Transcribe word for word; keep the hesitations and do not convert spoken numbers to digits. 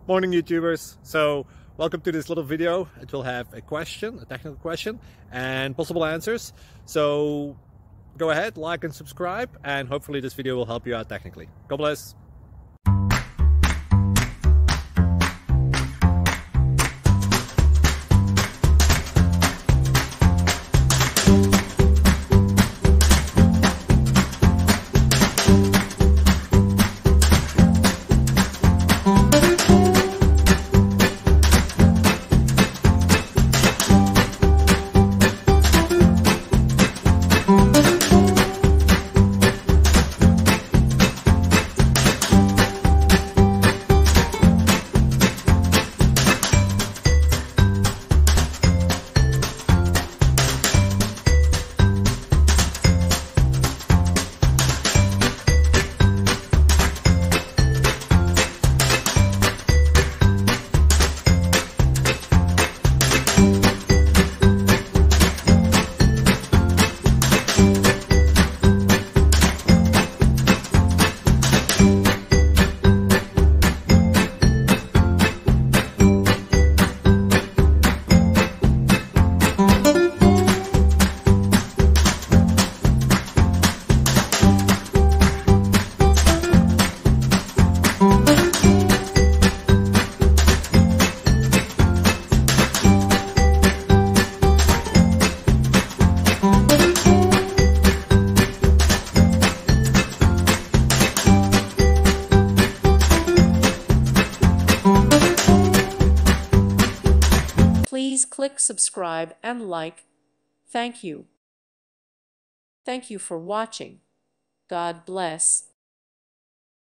Morning YouTubers. So welcome to this little video. It will have a question, a technical question, and possible answers. So go ahead, like and subscribe, and hopefully this video will help you out technically. God bless. Please click subscribe and like. Thank you. Thank you for watching. God bless.